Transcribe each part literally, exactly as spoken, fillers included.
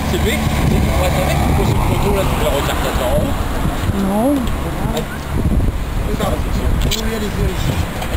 c'est lui, tu pourrais être avec, tu poses une photo là, tu la regardes quatre ans. Non. Regarde, oui, allez-y, allez-y.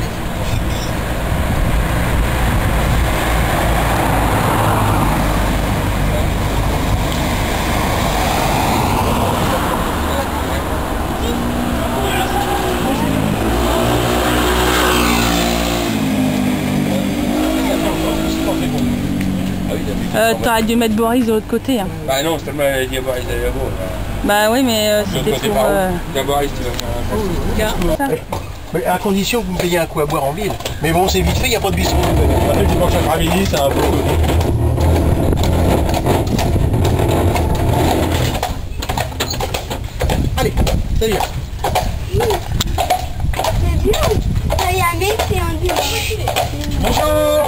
Euh, T'aurais dû mettre Boris de l'autre côté. Hein. Bah non, c'est tellement il dit à Boris d'aller là-bas. Bah oui, mais euh, c'était pour... Euh... Là, Boris, tu vas faire un peu. Mais à condition que vous me payiez un coup à boire en ville. Mais bon, c'est vite fait, il n'y a pas de bistrot. Le dimanche après-midi, c'est un peu... Allez, salut. C'est bien. Ça y est, un mec, c'est un dieu. Bonjour.